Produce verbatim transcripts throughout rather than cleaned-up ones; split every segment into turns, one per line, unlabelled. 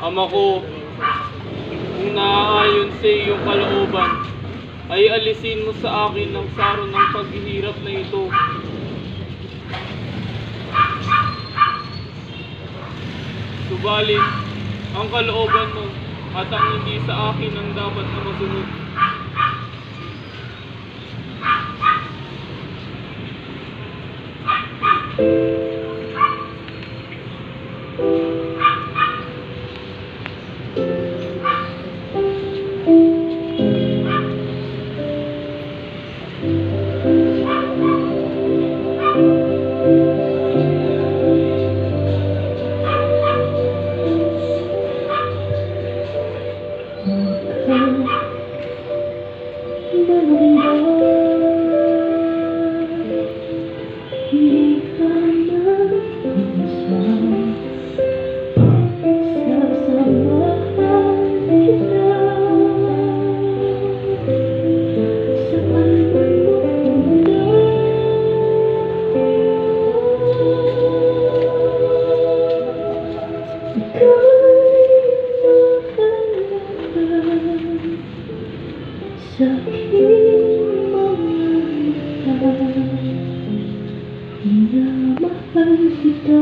Ama ko, kung naaayon sa iyong kalooban, ay alisin mo sa akin ang saro ng paghihirap na ito. Subalit, ang kalooban mo at ang hindi sa akin ang dapat na masunod.
Sa aking mga mata, minamahal kita.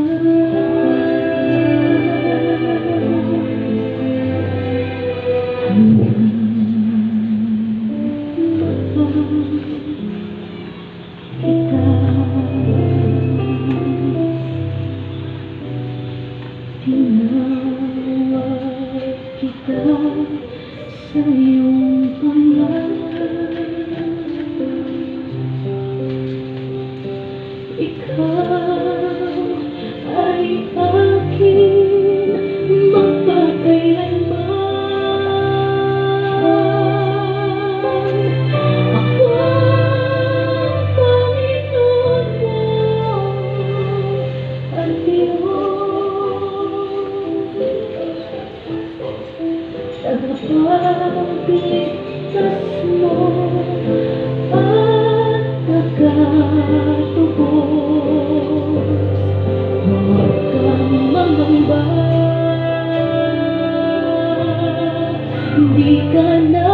Tinawag kita sa iyong pangalan. Ikaw ay akin magpakailanman. Ako ang Panginoon mo at Diyos. Tagapagligtas mo at tagatubos. Huwag kang mangamba, di ka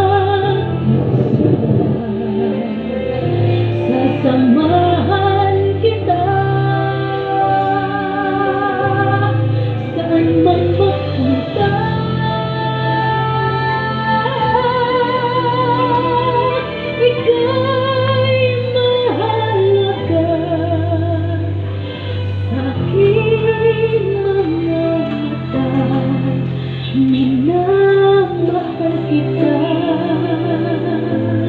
nag-isa. Sasamahan kita saan man magpunta. Ika'y mahalaga sa aking mga mata. Minamahal kita.